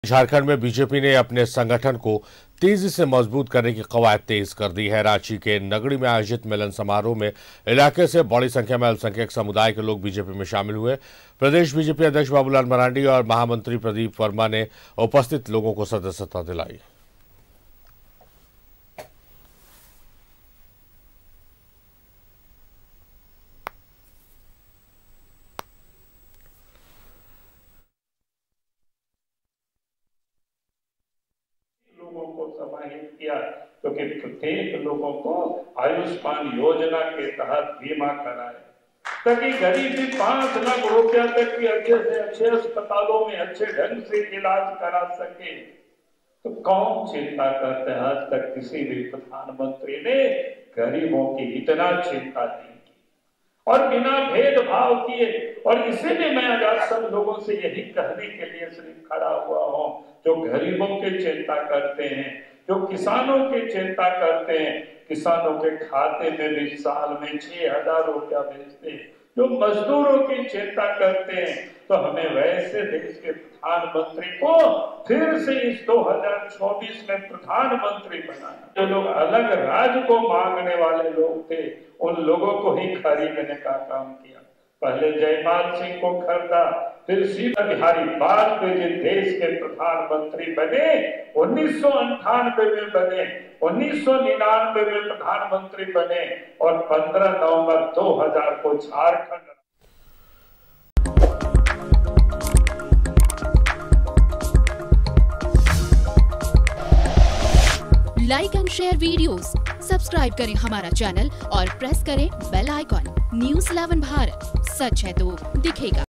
झारखंड में बीजेपी ने अपने संगठन को तेजी से मजबूत करने की कवायद तेज कर दी है। रांची के नगड़ी में आयोजित मिलन समारोह में इलाके से बड़ी संख्या में अल्पसंख्यक समुदाय के लोग बीजेपी में शामिल हुए। प्रदेश बीजेपी अध्यक्ष बाबूलाल मरांडी और महामंत्री प्रदीप वर्मा ने उपस्थित लोगों को सदस्यता दिलाई। लोगों को समाहित किया क्योंकि प्रत्येक लोगों को आयुष्मान योजना के तहत बीमा कराए ताकि गरीब भी 5 लाख रुपया तक की अच्छे से अच्छे अस्पतालों में अच्छे ढंग से इलाज करा सके। तो कौन चिंता करते हैं? आज तक किसी भी प्रधानमंत्री ने गरीबों की इतना चिंता नहीं की और बिना भेदभाव किए। और इसीलिए मैं आज आप सब लोगों से यही कहने के लिए सिर्फ खड़ा हुआ हूं, जो गरीबों की चिंता करते हैं, जो किसानों की चिंता करते हैं, किसानों के खाते में भी साल में 6,000 रुपया भेजते हैं, जो मजदूरों की चिंता करते हैं, तो हमें वैसे देश के प्रधानमंत्री को फिर से इस 2024 में प्रधानमंत्री बनाना। जो लोग अलग राज्य को मांगने वाले लोग थे, उन लोगों को ही खरीदने का काम किया। पहले जयपाल सिंह को खरीदा, फिर सीधा बिहारी वाजपेयी जी देश के प्रधानमंत्री बने, 1998 में बने, 1999 में प्रधानमंत्री बने और 15 नवंबर 2000 को Jharkhand. Like and share videos, subscribe करें हमारा चैनल और प्रेस करें बेल आइकॉन। न्यूज़ 11 भारत, सच है तो दिखेगा।